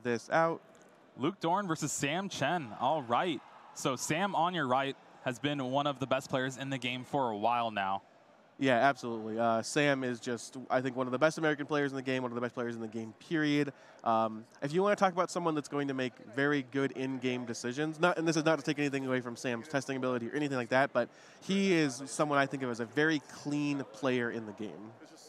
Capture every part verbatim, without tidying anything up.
this out. Luke Dorn versus Sam Chen. All right. So Sam on your right has been one of the best players in the game for a while now. Yeah, absolutely. Uh, Sam is just, I think, one of the best American players in the game, one of the best players in the game, period. Um, if you want to talk about someone that's going to make very good in-game decisions, not, and this is not to take anything away from Sam's testing ability or anything like that, but he is someone I think of as a very clean player in the game.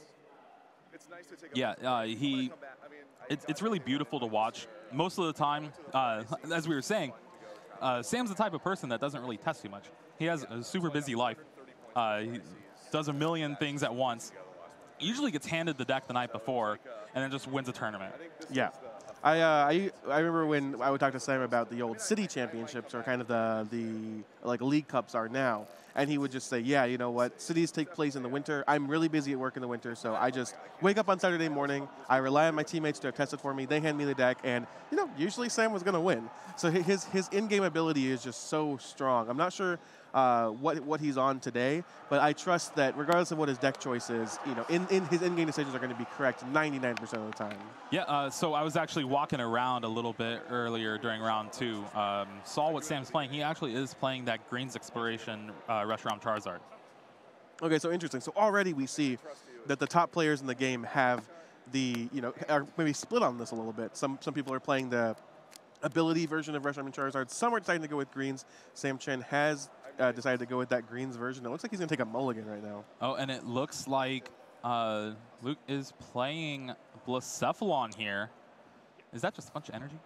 Yeah, uh, he. It's, it's really beautiful to watch. Most of the time, uh, as we were saying, uh, Sam's the type of person that doesn't really test too much. He has a super busy life. Uh, he does a million things at once. Usually gets handed the deck the night before, and then just wins a tournament. Yeah. I, uh, I, I remember when I would talk to Sam about the old city championships, or kind of the, the like league cups are now, and he would just say, yeah, you know what, cities take place in the winter. I'm really busy at work in the winter, so I just wake up on Saturday morning, I rely on my teammates to test it for me, they hand me the deck, and, you know, usually Sam was going to win. So his, his in-game ability is just so strong. I'm not sure uh, what, what he's on today, but I trust that regardless of what his deck choice is, you know, in, in his in-game decisions are going to be correct ninety-nine percent of the time. Yeah, uh, so I was actually walking around a little bit earlier during round two. Um, saw what Sam's playing. He actually is playing that Green's Exploration uh, Reshiram Charizard. Okay, so interesting. So already we see that the top players in the game have the, you know, are maybe split on this a little bit. Some some people are playing the ability version of Reshiram Charizard. Some are deciding to go with Greens. Sam Chen has uh, decided to go with that Greens version. It looks like he's going to take a mulligan right now. Oh, and it looks like uh, Luke is playing Blacephalon here. Is that just a bunch of energy?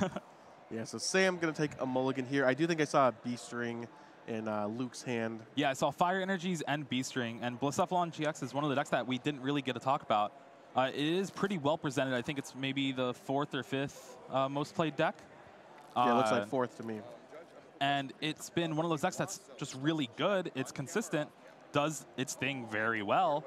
Yeah, so Sam going to take a mulligan here. I do think I saw a B-string in uh, Luke's hand. Yeah, I saw Fire Energies and B-string, and Blacephalon G X is one of the decks that we didn't really get to talk about. Uh, it is pretty well presented. I think it's maybe the fourth or fifth uh, most played deck. Yeah, it looks uh, like fourth to me. And it's been one of those decks that's just really good. It's consistent, does its thing very well.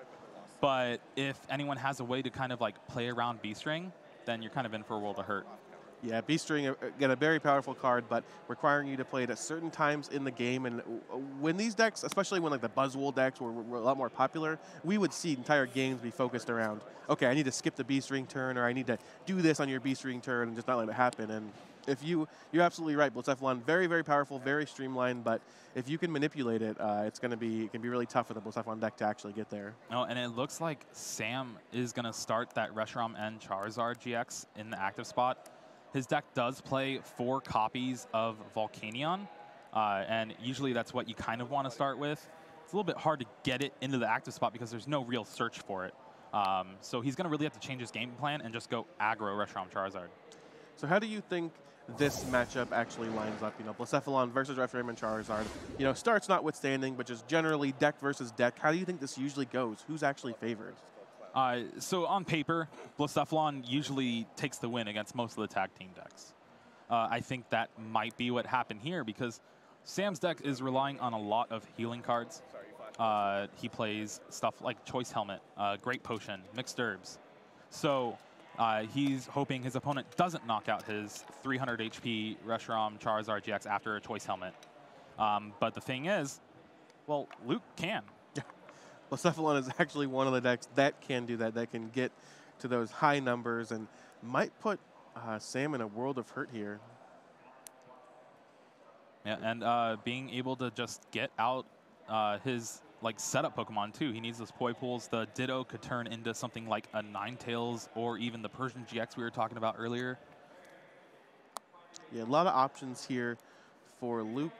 But if anyone has a way to kind of like play around B-string, then you're kind of in for a world of hurt. Yeah, B-string, again, a very powerful card, but requiring you to play it at certain times in the game. And when these decks, especially when like the Buzzwole decks were, were a lot more popular, we would see entire games be focused around, okay, I need to skip the B-string turn, or I need to do this on your B-string turn and just not let it happen. And if you, you're absolutely right, Blacephalon, very, very powerful, very streamlined, but if you can manipulate it, uh, it's going to be, it can be really tough for the Blacephalon deck to actually get there. Oh, and it looks like Sam is going to start that Reshiram and Charizard G X in the active spot. His deck does play four copies of Volcanion, uh, and usually that's what you kind of want to start with. It's a little bit hard to get it into the active spot because there's no real search for it. Um, so he's going to really have to change his game plan and just go aggro Reshiram Charizard. So how do you think this matchup actually lines up? You know, Blacephalon versus Reshiram and Charizard. You know, starts notwithstanding, but just generally deck versus deck. How do you think this usually goes? Who's actually favored? Uh, so on paper, Blacephalon usually takes the win against most of the tag team decks. Uh, I think that might be what happened here because Sam's deck is relying on a lot of healing cards. Uh, he plays stuff like Choice Helmet, uh, Great Potion, Mixed Herbs. So uh, he's hoping his opponent doesn't knock out his three hundred H P Reshiram Charizard G X after a Choice Helmet. Um, but the thing is, well, Luke can. Blacephalon is actually one of the decks that can do that, that can get to those high numbers and might put uh, Sam in a world of hurt here. Yeah, and uh, being able to just get out uh, his like setup Pokemon too. He needs those Poi Pools. The Ditto could turn into something like a Ninetales or even the Persian G X we were talking about earlier. Yeah, a lot of options here for Luke.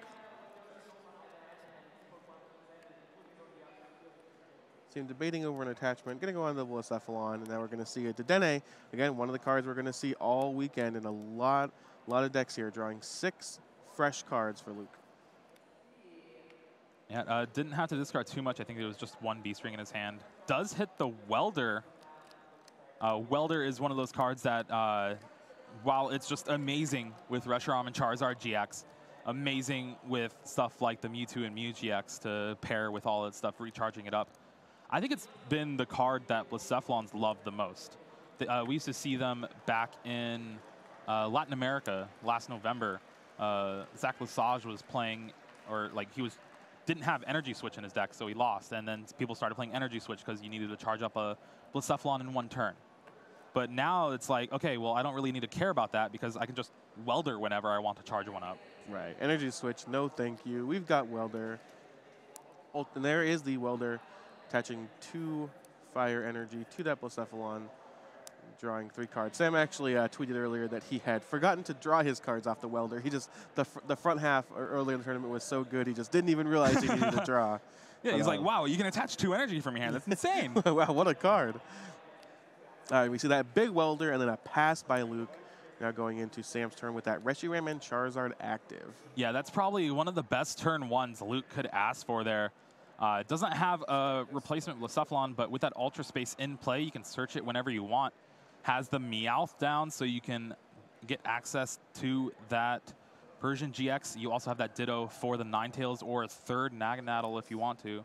See him debating over an attachment. Going to go on to Blacephalon, and now we're going to see a Dedenne. Again, one of the cards we're going to see all weekend in a lot, lot of decks here, drawing six fresh cards for Luke. Yeah, uh, didn't have to discard too much. I think it was just one B-string in his hand. Does hit the Welder. Uh, Welder is one of those cards that, uh, while it's just amazing with Reshiram and Charizard G X, amazing with stuff like the Mewtwo and Mew G X to pair with all that stuff, recharging it up. I think it's been the card that Blacephalon's loved the most. The, uh, we used to see them back in uh, Latin America last November. Uh, Zach Lesage was playing, or like he was, didn't have Energy Switch in his deck, so he lost. And then people started playing Energy Switch because you needed to charge up a Blacephalon in one turn. But now it's like, okay, well, I don't really need to care about that because I can just welder whenever I want to charge one up. Right. Energy switch, no thank you. We've got welder. Oh, and there is the welder attaching two fire energy to that Blacephalon, drawing three cards. Sam actually uh, tweeted earlier that he had forgotten to draw his cards off the welder. He just, the, fr the front half earlier in the tournament was so good, he just didn't even realize he needed to draw. Yeah, he's uh, like, wow, you can attach two energy from your hand. That's insane. Wow, what a card. All right, we see that big welder and then a pass by Luke. Now going into Sam's turn with that Reshiram and Charizard active. Yeah, that's probably one of the best turn ones Luke could ask for there. Uh, it doesn't have a replacement Blacephalon, but with that Ultra Space in play, you can search it whenever you want. Has the Meowth down, so you can get access to that Persian G X. You also have that Ditto for the Ninetales or a third Naganadel if you want to.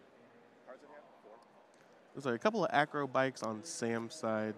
There's like a couple of Acro Bikes on Sam's side.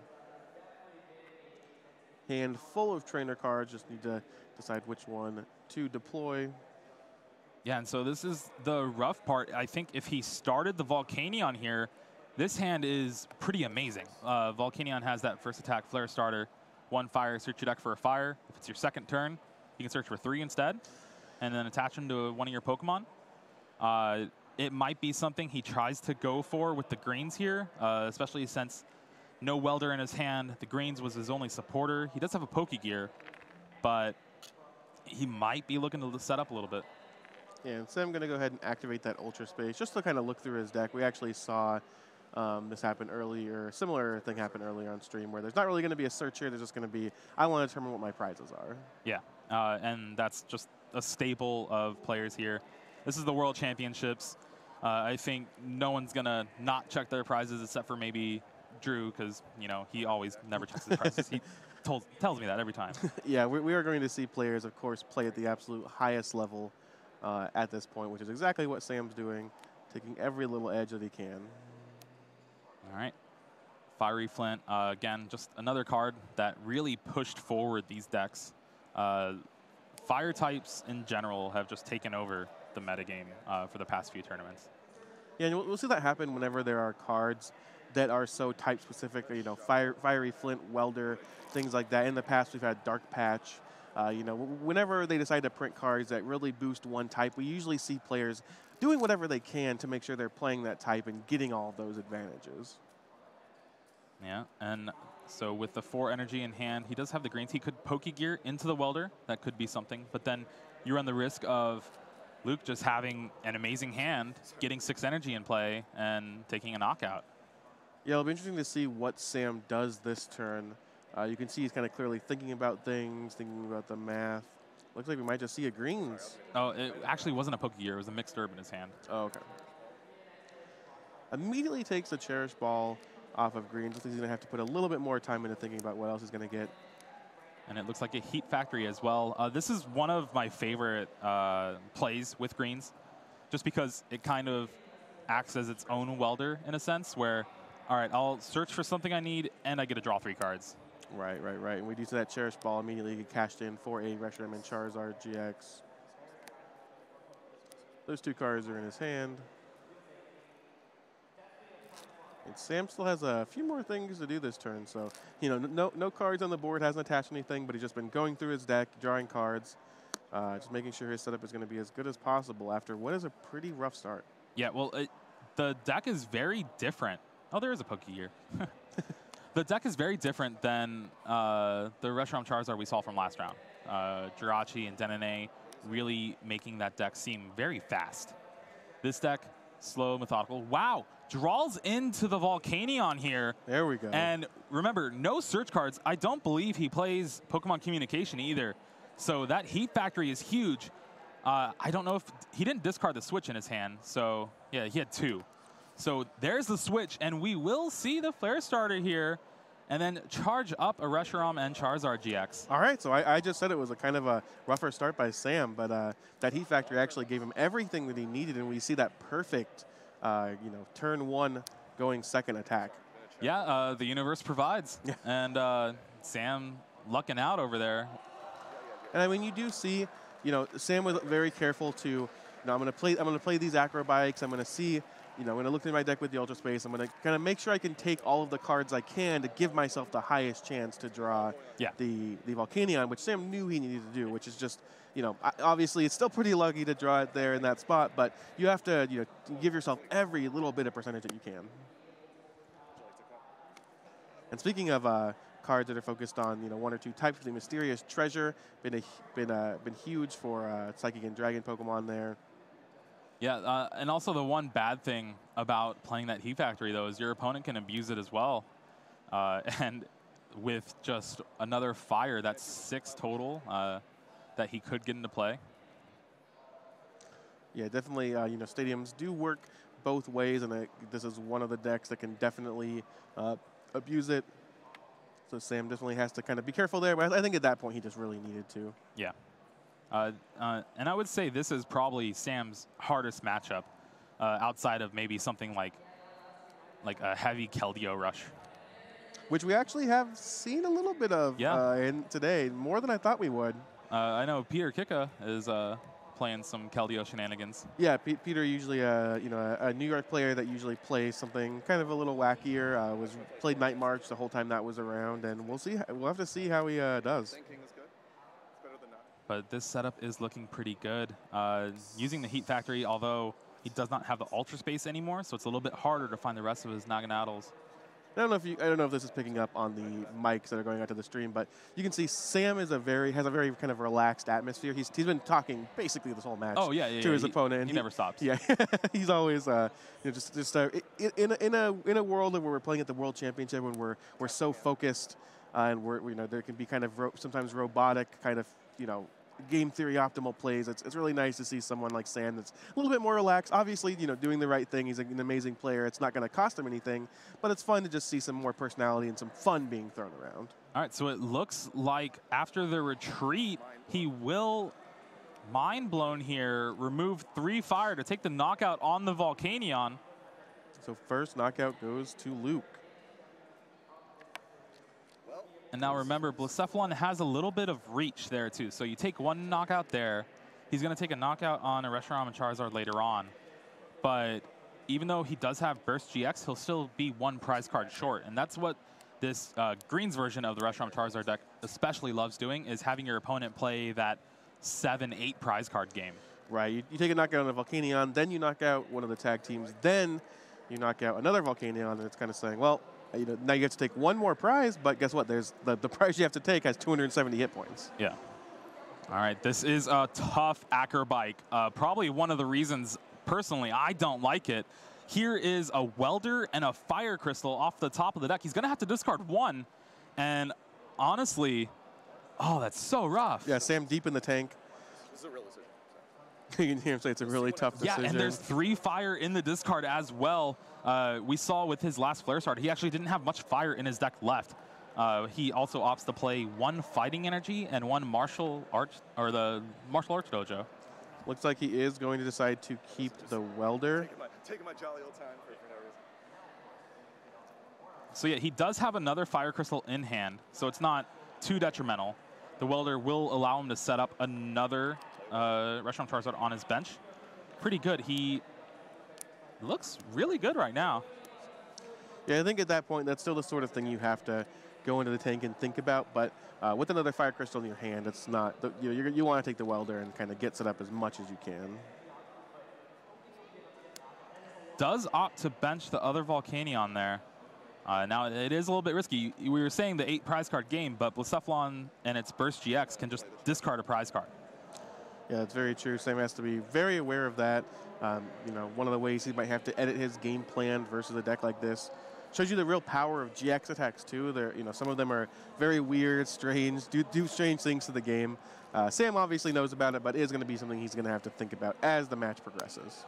Hand full of trainer cards, just need to decide which one to deploy. Yeah, and so this is the rough part. I think if he started the Volcanion here, this hand is pretty amazing. Uh, Volcanion has that first attack Flare Starter, one fire, search your deck for a fire. If it's your second turn, you can search for three instead, and then attach them to one of your Pokemon. Uh, it might be something he tries to go for with the greens here, uh, especially since no welder in his hand. The greens was his only supporter. He does have a Pokegear, but he might be looking to set up a little bit. Yeah, and so I'm going to go ahead and activate that Ultra Space just to kind of look through his deck. We actually saw um, this happen earlier, similar thing happen earlier on stream where there's not really going to be a search here. There's just going to be, I want to determine what my prizes are. Yeah, uh, and that's just a staple of players here. This is the World Championships. Uh, I think no one's going to not check their prizes except for maybe Drew, because, you know, he always never checks his prizes. He told, tells me that every time. Yeah, we, we are going to see players, of course, play at the absolute highest level uh, at this point, which is exactly what Sam's doing, taking every little edge that he can. All right. Fiery Flint, uh, again, just another card that really pushed forward these decks. Uh, fire types in general have just taken over the metagame uh, for the past few tournaments. Yeah, and we'll, we'll see that happen whenever there are cards that are so type specific, you know, fire, Fiery Flint, Welder, things like that. In the past, we've had Dark Patch. Uh, you know, whenever they decide to print cards that really boost one type, we usually see players doing whatever they can to make sure they're playing that type and getting all of those advantages. Yeah, and so with the four energy in hand, he does have the greens. He could Pokegear into the Welder. That could be something. But then you run the risk of Luke just having an amazing hand, getting six energy in play, and taking a knockout. Yeah, it'll be interesting to see what Sam does this turn. Uh, you can see he's kind of clearly thinking about things, thinking about the math. Looks like we might just see a greens. Oh, it actually wasn't a Pokegear. It was a mixed herb in his hand. Oh, okay. Immediately takes the Cherish Ball off of greens. Looks like he's going to have to put a little bit more time into thinking about what else he's going to get. And it looks like a Heat Factory as well. Uh, this is one of my favorite uh, plays with greens, just because it kind of acts as its own welder in a sense, where, all right, I'll search for something I need, and I get to draw three cards. Right, right, right. And we do see that Cherish Ball immediately get cashed in for a Reshiram and Charizard G X. Those two cards are in his hand. And Sam still has a few more things to do this turn. So, you know, no, no cards on the board, hasn't attached anything, but he's just been going through his deck, drawing cards, uh, just making sure his setup is going to be as good as possible after what is a pretty rough start. Yeah, well, it, the deck is very different. Oh, there is a Pokegear. The deck is very different than uh, the Reshiram Charizard we saw from last round. Uh, Jirachi and Denene really making that deck seem very fast. This deck, slow, methodical. Wow, draws into the Volcanion here. There we go. And remember, no search cards. I don't believe he plays Pokemon Communication either. So that Heat Factory is huge. Uh, I don't know if he didn't discard the switch in his hand. So yeah, he had two. So there's the switch, and we will see the Flare Starter here, and then charge up a Reshiram and Charizard G X. All right, so I, I just said it was a kind of a rougher start by Sam, but uh, that Heat Factory actually gave him everything that he needed, and we see that perfect, uh, you know, turn one going second attack. Yeah, uh, the universe provides, Yeah. and uh, Sam lucking out over there. And I mean, you do see, you know, Sam was very careful to you know, I'm going to play. I'm going to play these acrobikes. I'm going to see. You know, I'm going to look through my deck with the Ultra Space. I'm going to kind of make sure I can take all of the cards I can to give myself the highest chance to draw yeah. the the Volcanion, which Sam knew he needed to do, which is just, you know, obviously it's still pretty lucky to draw it there in that spot, but you have to, you know, give yourself every little bit of percentage that you can. And speaking of uh, cards that are focused on, you know, one or two types, the Mysterious Treasure been a been uh, been huge for uh, Psychic and Dragon Pokemon there. Yeah, uh, and also the one bad thing about playing that Heat Factory, though, is your opponent can abuse it as well. Uh, and with just another fire, that's six total uh, that he could get into play. Yeah, definitely, uh, you know, stadiums do work both ways, and I, this is one of the decks that can definitely uh, abuse it. So Sam definitely has to kind of be careful there, but I think at that point he just really needed to. Yeah. Uh, uh, and I would say this is probably Sam's hardest matchup, uh, outside of maybe something like like a heavy Keldeo Rush. Which we actually have seen a little bit of yeah. uh, in today, more than I thought we would. Uh, I know Peter Kika is uh, playing some Keldeo shenanigans. Yeah, P Peter usually uh, you know, a, a New York player that usually plays something kind of a little wackier. Uh, was played Night March the whole time that was around, and we'll see. We'll have to see how he uh, does. But this setup is looking pretty good. Uh, using the Heat Factory, although he does not have the Ultra Space anymore, so it's a little bit harder to find the rest of his Naganadels. I don't know if you, I don't know if this is picking up on the mics that are going out to the stream, but you can see Sam is a very has a very kind of relaxed atmosphere. He's he's been talking basically this whole match. Oh yeah, yeah to yeah. his he, opponent. He, he never stops. Yeah, he's always uh, you know, just just uh, in a, in a in a world where we're playing at the World Championship, when we're we're so focused, uh, and we're you know there can be kind of ro sometimes robotic kind of you know. game theory optimal plays. It's, it's really nice to see someone like Sam that's a little bit more relaxed. Obviously, you know, doing the right thing. He's an amazing player. It's not going to cost him anything, but it's fun to just see some more personality and some fun being thrown around. All right, so it looks like after the retreat, he will, mind blown here, remove three fire to take the knockout on the Volcanion. So first knockout goes to Luke. And now remember, Blacephalon has a little bit of reach there too. So you take one knockout there. He's going to take a knockout on a Reshiram and Charizard later on. But even though he does have Burst G X, he'll still be one prize card short. And that's what this uh, Greens version of the Reshiram Charizard deck especially loves doing, is having your opponent play that seven, eight prize card game. Right. You, you take a knockout on a Volcanion, then you knock out one of the tag teams, then you knock out another Volcanion, and it's kind of saying, well, you know, now you get to take one more prize, but guess what? There's the, the prize you have to take has two hundred seventy hit points. Yeah. All right, this is a tough Acrobike. Uh, probably one of the reasons, personally, I don't like it. Here is a Welder and a Fire Crystal off the top of the deck. He's going to have to discard one. And honestly, oh, that's so rough. Yeah, Sam deep in the tank. This is a real decision. You can hear him say it's a really tough decision. Yeah, and there's three fire in the discard as well. Uh, we saw with his last Flare Start, he actually didn't have much fire in his deck left. Uh, he also opts to play one Fighting Energy and one Martial Arch, or the Martial Arts Dojo. Looks like he is going to decide to keep the Welder. Taking my, taking my jolly old time for, for no reason. So yeah, he does have another Fire Crystal in hand, so it's not too detrimental. The Welder will allow him to set up another uh, Reshiram Charizard on his bench. Pretty good. He looks really good right now. Yeah, I think at that point, that's still the sort of thing you have to go into the tank and think about. But uh, with another Fire Crystal in your hand, it's not, the, you know, you're, you want to take the Welder and kind of get set up as much as you can. Does opt to bench the other Volcanion there. Uh, now, it is a little bit risky. We were saying the eight prize card game, but Blacephalon and its Burst G X can just discard a prize card. Yeah, that's very true. Sam has to be very aware of that. Um, you know, one of the ways he might have to edit his game plan versus a deck like this. Shows you the real power of G X attacks too. They're, you know, some of them are very weird, strange, do, do strange things to the game. Uh, Sam obviously knows about it, but it is going to be something he's going to have to think about as the match progresses.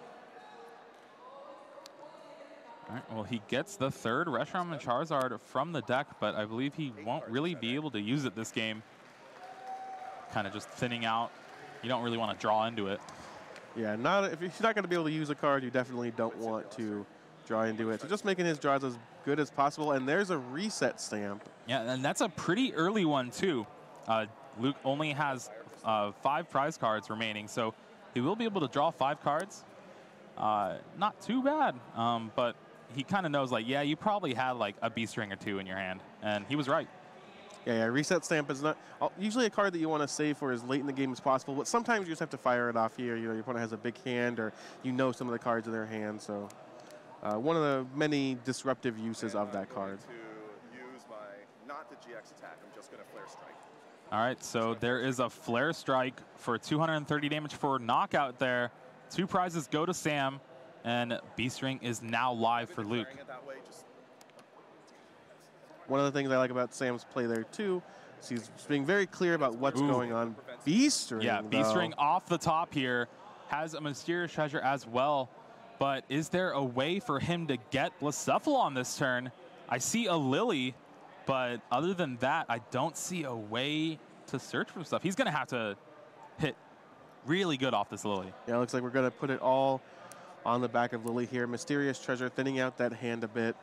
All right, well, he gets the third Reshiram and Charizard from the deck, but I believe he won't really be able to use it this game. Kind of just thinning out. You don't really want to draw into it. Yeah, not if you're not going to be able to use a card, you definitely don't want to draw into it. So just making his draws as good as possible. And there's a reset stamp. Yeah, and that's a pretty early one, too. Uh, Luke only has uh, five prize cards remaining, so He will be able to draw five cards. Uh, not too bad, um, but he kind of knows, like, yeah, you probably had like a beast ring or two in your hand, and he was right. Yeah, yeah, reset stamp is not uh, usually a card that you want to save for as late in the game as possible, but sometimes you just have to fire it off here. You know, your opponent has a big hand, or you know some of the cards in their hand, so uh, one of the many disruptive uses And of that I'm card. going to use my, not the G X attack, I'm just going to Flare Strike. All right, so there is a Flare Strike for two hundred thirty damage for knockout there. Two prizes go to Sam, and Beast Ring is now live for Luke. It that way, just One of the things I like about Sam's play there, too, is he's being very clear about what's Ooh. going on. Beast Ring, Yeah, Beast though. Ring off the top here, has a Mysterious Treasure as well, but is there a way for him to get Blacephalon this turn? I see a Lily, but other than that, I don't see a way to search for stuff. He's going to have to hit really good off this Lily. Yeah, it looks like we're going to put it all on the back of Lily here. Mysterious Treasure thinning out that hand a bit.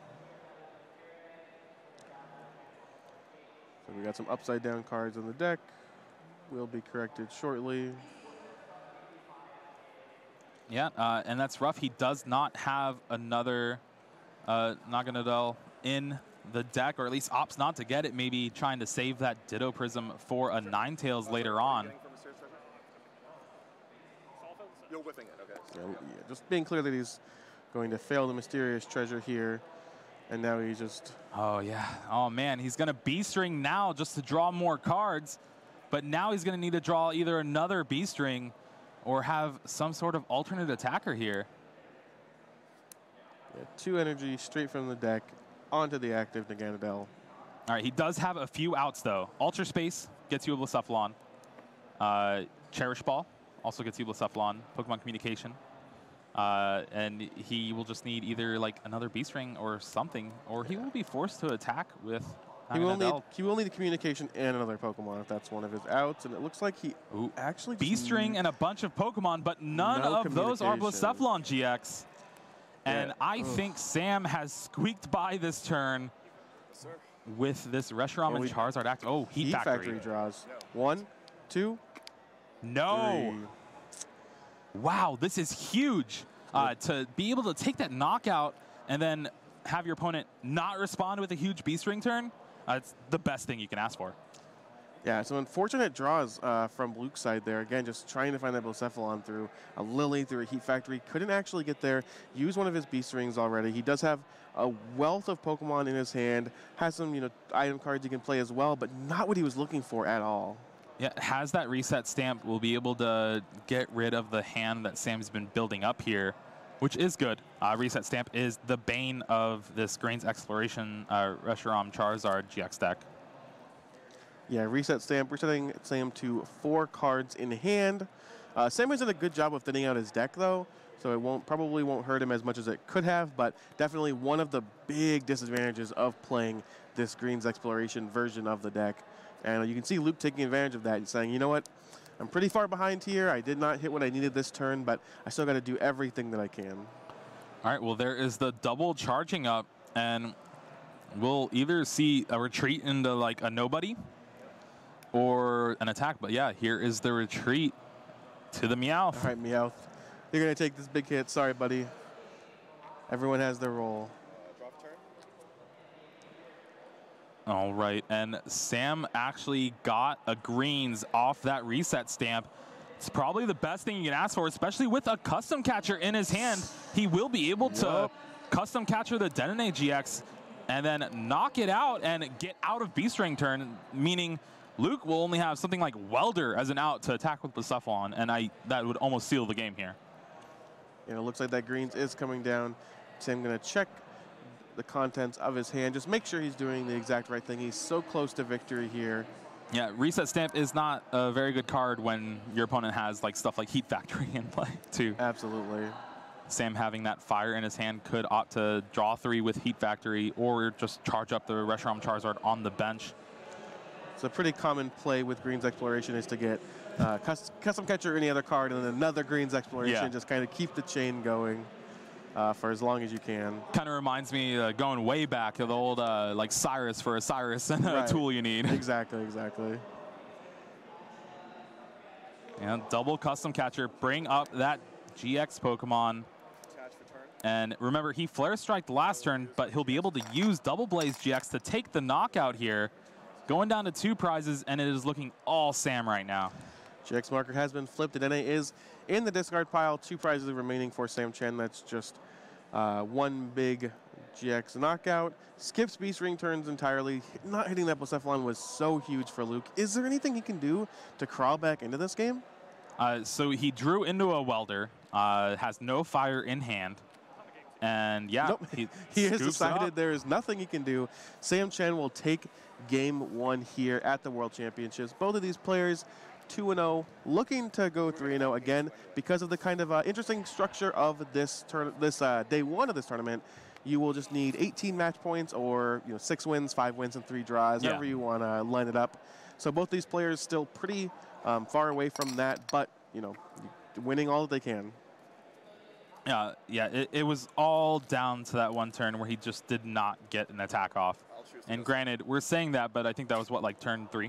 So we got some upside down cards on the deck. Will be corrected shortly. Yeah, uh, and that's rough. He does not have another uh, Naganadel in the deck, or at least opts not to get it, maybe trying to save that Ditto Prism for a Ninetales later on. You're whipping it, okay. Yeah, yeah, just being clear that he's going to fail the Mysterious Treasure here. And now he's just... Oh, yeah. Oh, man. He's going to Beast Ring now just to draw more cards. But now he's going to need to draw either another Beast Ring or have some sort of alternate attacker here. Yeah, two energy straight from the deck onto the active Naganadel. All right. He does have a few outs, though. Ultra Space gets you a Blacephalon. Uh, Cherish Ball also gets you Blacephalon. Pokemon Communication. Uh, and he will just need either like another Beast Ring or something, or he will be forced to attack with He will, need, Naganadel. he will need a communication and another Pokemon if that's one of his outs. And it looks like he Ooh. actually... just Beast Ring and a bunch of Pokemon, but none No of those are communication. Blacephalon G X. And Yeah. I Ugh. think Sam has squeaked by this turn Sir. with this Reshiram Well, and we- Charizard act. Oh, Heat, Heat Factory. Factory draws. One, two, No. three. Wow, this is huge. Uh, to be able to take that knockout and then have your opponent not respond with a huge Beast Ring turn, uh, it's the best thing you can ask for. Yeah, so unfortunate draws uh, from Luke's side there. Again, just trying to find that Blacephalon through a Lily, through a Heat Factory. Couldn't actually get there. Use one of his Beast Rings already. He does have a wealth of Pokemon in his hand. Has some, you know, item cards he can play as well, but not what he was looking for at all. Yeah, has that reset stamp, will be able to get rid of the hand that Sam's been building up here, which is good. Uh, reset stamp is the bane of this Grains Exploration uh, Reshiram Charizard G X deck. Yeah, reset Stamp. We're setting Sam to four cards in hand. Uh, Sam has done a good job of thinning out his deck, though, so it won't probably won't hurt him as much as it could have, but definitely one of the big disadvantages of playing this Greens Exploration version of the deck. And you can see Luke taking advantage of that and saying, you know what, I'm pretty far behind here. I did not hit what I needed this turn, but I still got to do everything that I can. All right, well, there is the double charging up, and we'll either see a retreat into like a nobody or an attack. But yeah, here is the retreat to the Meowth. All right, Meowth, you're going to take this big hit. Sorry, buddy. Everyone has their role. Uh, draw for turn. All right, and Sam actually got a greens off that reset stamp. It's probably the best thing you can ask for, especially with a custom catcher in his hand. He will be able to Yup. custom catcher the Dedenne G X and then knock it out and get out of Beast Ring turn, meaning Luke will only have something like Welder as an out to attack with Blacephalon, and I that would almost seal the game here. You know, it looks like that greens is coming down. Sam going to check the contents of his hand. Just make sure he's doing the exact right thing. He's so close to victory here. Yeah, reset stamp is not a very good card when your opponent has like stuff like Heat Factory in play too. Absolutely. Sam having that fire in his hand could opt to draw three with Heat Factory or just charge up the Reshiram Charizard on the bench. It's a pretty common play with Greens Exploration is to get uh, cus custom catcher or any other card and then another Greens Exploration. Yeah. Just kind of keep the chain going uh, for as long as you can. Kind of reminds me uh, going way back of the old uh, like Cyrus for a Cyrus and a Right. tool you need. Exactly, exactly. And double custom catcher, bring up that G X Pokemon. And remember, he Flare Striked last turn, but he'll be able to use Double Blaze G X to take the knockout here. Going down to two prizes, and it is looking all Sam right now. G X marker has been flipped, and N A is in the discard pile. Two prizes remaining for Sam Chen. That's just uh, one big G X knockout. Skips Beast Ring turns entirely. Not hitting that Blacephalon was so huge for Luke. Is there anything he can do to crawl back into this game? Uh, so he drew into a Welder, uh, has no fire in hand. And yeah, nope. he, he has decided there is nothing he can do. Sam Chen will take game one here at the World Championships. Both of these players two and oh, looking to go three and oh again because of the kind of uh, interesting structure of this turn, this uh, day one of this tournament. You will just need eighteen match points, or you know, six wins, five wins, and three draws, yeah. however you want to line it up. So both these players still pretty um, far away from that, but you know, winning all that they can. Yeah, yeah, it, it was all down to that one turn where he just did not get an attack off. And granted, we're saying that, but I think that was what, like turn three.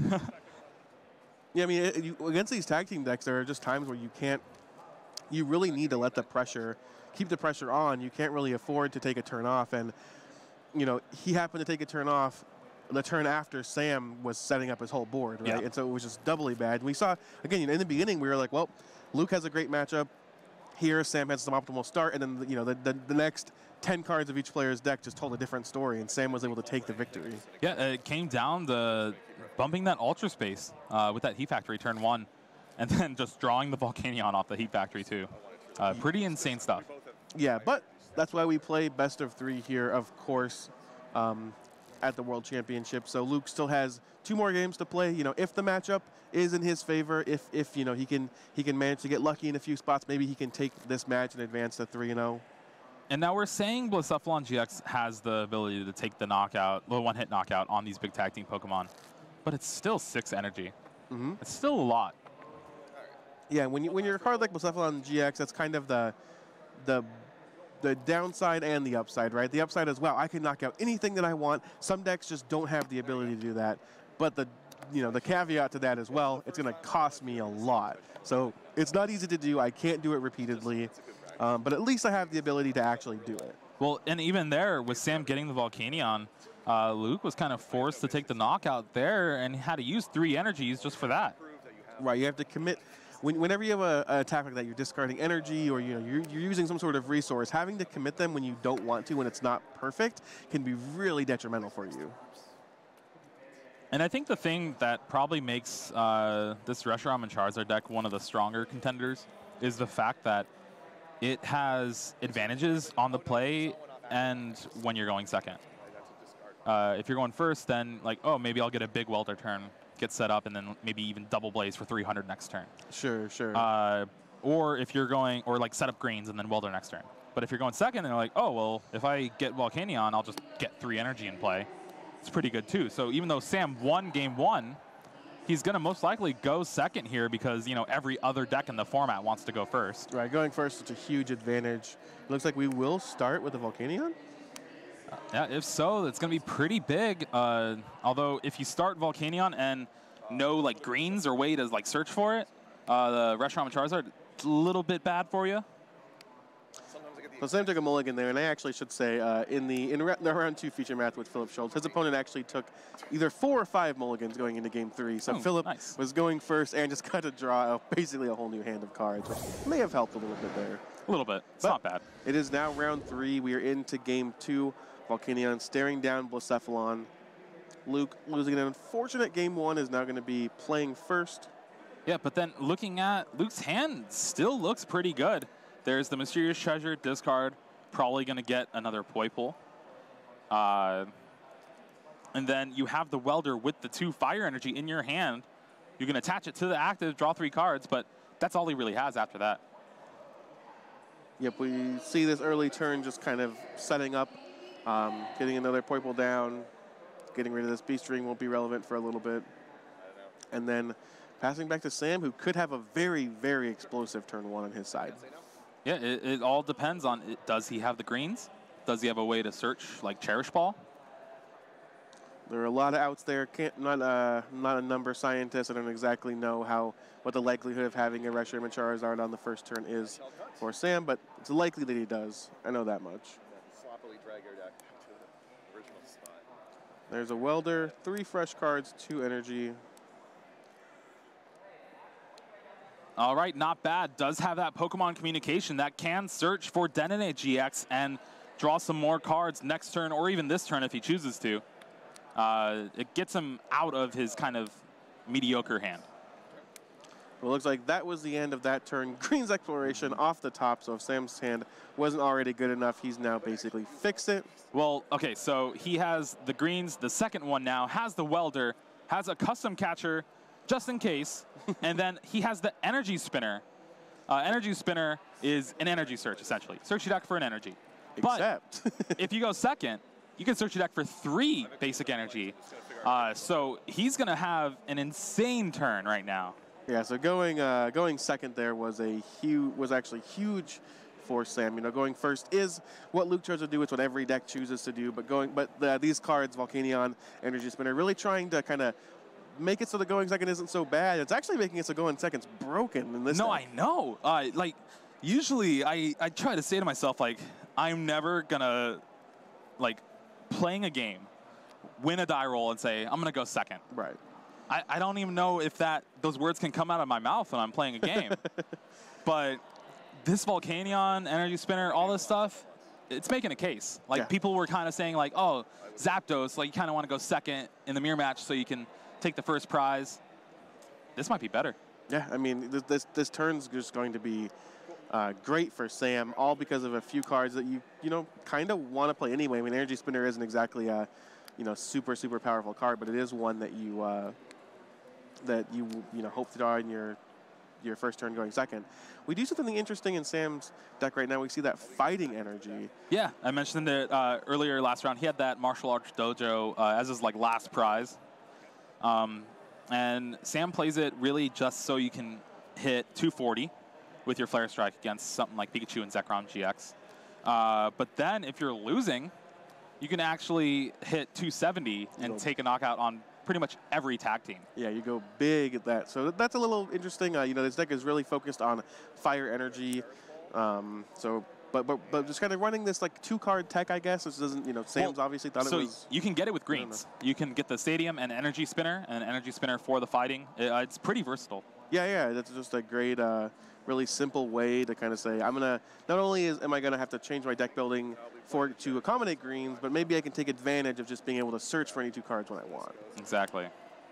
Yeah, I mean, it, you, against these tag team decks, there are just times where you can't. You really need to let the pressure, keep the pressure on. You can't really afford to take a turn off, and you know, he happened to take a turn off the turn after Sam was setting up his whole board, right? Yeah. And so it was just doubly bad. We saw again, you know, in the beginning, we were like, well, Luke has a great matchup. Here, Sam has some optimal start, and then you know the, the, the next ten cards of each player's deck just told a different story, and Sam was able to take the victory. Yeah, it came down to bumping that Ultra Space uh, with that Heat Factory turn one, and then just drawing the Volcanion off the Heat Factory too. Uh, pretty insane stuff. Yeah, but that's why we play best of three here, of course, um, at the World Championship. So Luke still has two more games to play. You know, if the matchup is in his favor, if if you know he can he can manage to get lucky in a few spots, maybe he can take this match and advance to three and zero. And now we're saying Blacephalon G X has the ability to take the knockout, the one-hit knockout on these big tag team Pokemon, but it's still six energy. Mm-hmm. It's still a lot. Yeah, when you when you're a card like Blacephalon G X, that's kind of the the the downside and the upside, right? The upside is, wow, I can knock out anything that I want. Some decks just don't have the ability to do that. But the you know the caveat to that as well, it's going to cost me a lot. So it's not easy to do. I can't do it repeatedly, um, but at least I have the ability to actually do it. Well, and even there, with Sam getting the Volcanion, uh, Luke was kind of forced to take the knockout there and had to use three energies just for that. Right, you have to commit. When, whenever you have a, an attack like that, you're discarding energy, or you know you're, you're using some sort of resource. Having to commit them when you don't want to, when it's not perfect, can be really detrimental for you. And I think the thing that probably makes uh, this Reshiram and Charizard deck one of the stronger contenders is the fact that it has advantages on the play and when you're going second. Uh, if you're going first, then like, oh, maybe I'll get a big Welder turn, get set up, and then maybe even double Blaze for three hundred next turn. Sure, sure. Uh, or if you're going, or like set up greens and then Welder next turn. But if you're going second, then you're like, oh, well, if I get Volcanion, I'll just get three energy in play. It's pretty good too. So even though Sam won game one, he's going to most likely go second here because, you know, every other deck in the format wants to go first. Right, going first is a huge advantage. It looks like we will start with the Volcanion. Uh, yeah, if so, it's going to be pretty big. Uh, although if you start Volcanion and no like greens or way to like search for it, uh, the Reshiram and Charizard, it's a little bit bad for you. So Sam took a mulligan there, and I actually should say uh, in the in the round two feature match with Philip Schultz, his opponent actually took either four or five mulligans going into game three. So oh, Philip nice. was going first and just got to draw basically a whole new hand of cards, which may have helped a little bit there. A little bit. It's but not bad. It is now round three. We are into game two. Volcanion staring down Blacephalon. Luke losing an unfortunate game one is now going to be playing first. Yeah, but then looking at Luke's hand still looks pretty good. There's the Mysterious Treasure, discard, probably going to get another Poipole. Uh, and then you have the Welder with the two fire energy in your hand. You can attach it to the active, draw three cards, but that's all he really has after that. Yep, we see this early turn just kind of setting up, um, getting another Poipole down, getting rid of this Beast Ring won't be relevant for a little bit. And then passing back to Sam, who could have a very, very explosive turn one on his side. Yeah, it, it all depends on, it, does he have the greens? Does he have a way to search like Cherish Ball? There are a lot of outs there. Can't not uh not a number scientist. I don't exactly know how what the likelihood of having a Reshiram and Charizard on the first turn is for Sam, but it's likely that he does. I know that much. Sloppily drag your deck to the original spot. There's a Welder, three fresh cards, two energy. All right, not bad. Does have that Pokemon communication that can search for Denonate G X and draw some more cards next turn or even this turn if he chooses to. Uh, it gets him out of his kind of mediocre hand. Well, it looks like that was the end of that turn. Green's exploration off the top, so if Sam's hand wasn't already good enough, he's now basically fixed it. Well, okay, so he has the greens, the second one now, has the Welder, has a custom catcher just in case, and then he has the energy spinner. Uh, energy spinner is an energy search, essentially. Search your deck for an energy. Except. But if you go second, you can search your deck for three basic energy. Uh, so he's going to have an insane turn right now. Yeah, so going uh, going second there was a huge was actually huge for Sam. You know, going first is what Luke chose to do. It's what every deck chooses to do. But going, but the, these cards, Volcanion, Energy Spinner, really trying to kind of make it so that going second isn't so bad. It's actually making it so going second's broken in this. No, deck. I know. Uh, like usually, I I try to say to myself like I'm never gonna like playing a game, win a die roll, and say I'm gonna go second. Right. I, I don't even know if that those words can come out of my mouth when I'm playing a game. But this Volcanion, Energy Spinner, all this stuff, it's making a case. Like yeah. people were kind of saying like, oh, Zapdos, like you kind of want to go second in the mirror match so you can take the first prize. This might be better. Yeah, I mean this this, this turn's just going to be uh, great for Sam, all because of a few cards that you you know kind of want to play anyway. I mean, Energy Spinner isn't exactly a you know super super powerful card, but it is one that you uh, that you you know hope to draw in your your first turn going second. We do something interesting in Sam's deck right now. We see that fighting energy. Yeah, I mentioned it uh, earlier last round. He had that Martial Arts Dojo uh, as his like last prize, um, and Sam plays it really just so you can hit two forty with your Flare Strike against something like Pikachu and Zekrom G X. Uh, but then if you're losing, you can actually hit two seventy and take a knockout on pretty much every tag team. Yeah, you go big at that. So that's a little interesting. Uh, you know, this deck is really focused on fire energy. Um, so, but but but just kind of running this like two-card tech, I guess. This doesn't, you know, Sam's well, obviously thought so it was. You can get it with greens. You can get the Stadium and Energy Spinner, and Energy Spinner for the fighting. It, uh, it's pretty versatile. Yeah, yeah, that's just a great, uh, really simple way to kind of say, I'm gonna. Not only is am I gonna have to change my deck building for to accommodate greens, but maybe I can take advantage of just being able to search for any two cards when I want. Exactly.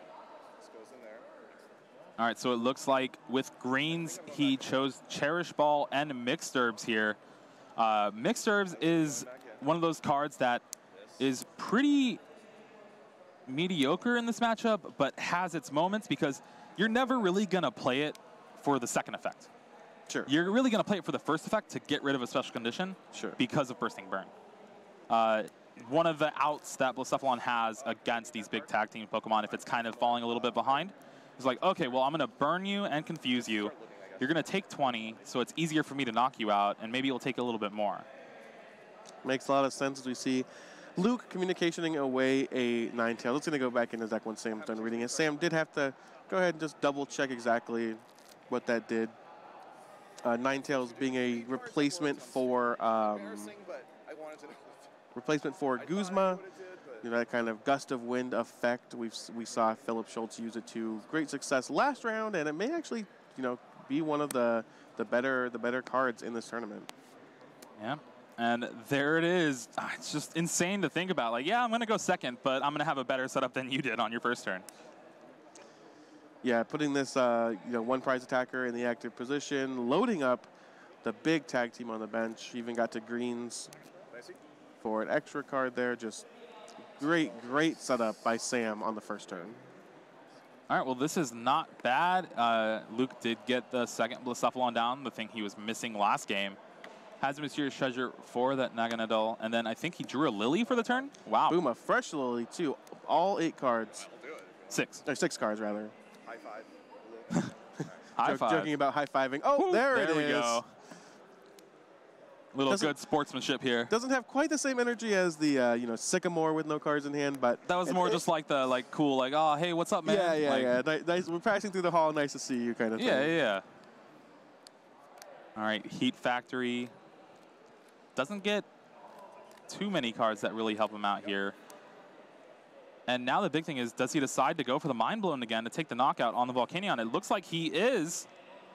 All right, so it looks like with greens, he chose Cherish Ball and Mixed Herbs here. Uh, Mixed Herbs is one of those cards that is pretty mediocre in this matchup, but has its moments because you're never really going to play it for the second effect. Sure. You're really going to play it for the first effect to get rid of a special condition sure. because of Bursting Burn. Uh, one of the outs that Blacephalon has against these big tag team Pokemon, if it's kind of falling a little bit behind, is like, okay, well, I'm going to burn you and confuse you. You're going to take twenty, so it's easier for me to knock you out, and maybe it'll take a little bit more. Makes a lot of sense as we see Luke communicating away a Ninetales. It's going to go back in his deck when Sam's done reading it. Sam did have to go ahead and just double check exactly what that did. Uh, Ninetales being a replacement for um, replacement for Guzma. You know, that kind of gust of wind effect. We've we saw Philip Schultz use it to great success last round, and it may actually, you know, be one of the the better the better cards in this tournament. Yeah, and there it is. Ah, it's just insane to think about. Like, yeah, I'm gonna go second, but I'm gonna have a better setup than you did on your first turn. Yeah, putting this uh, you know one prize attacker in the active position, loading up the big tag team on the bench. Even got to greens for an extra card there. Just great, great setup by Sam on the first turn. All right, well, this is not bad. Uh, Luke did get the second Blacephalon down, the thing he was missing last game. Has a Mysterious Treasure for that Naganadel, and then I think he drew a Lily for the turn. Wow. Boom, a fresh Lily, too. All eight cards. Six. Or six cards, rather. High five. High Joke, five. Joking about high-fiving. Oh, there, there it is. There we go. Little Doesn't- good sportsmanship here. Doesn't have quite the same energy as the uh, you know Sycamore with no cards in hand, but That was it- more it- just like the like cool like oh hey what's up man. Yeah, yeah, like, yeah. Ni- Nice. We're passing through the hall. Nice to see you, kind of Yeah, thing. yeah, yeah. All right, Heat Factory doesn't get too many cards that really help him out here. And now the big thing is, does he decide to go for the Mind Blown again to take the knockout on the Volcanion? It looks like he is.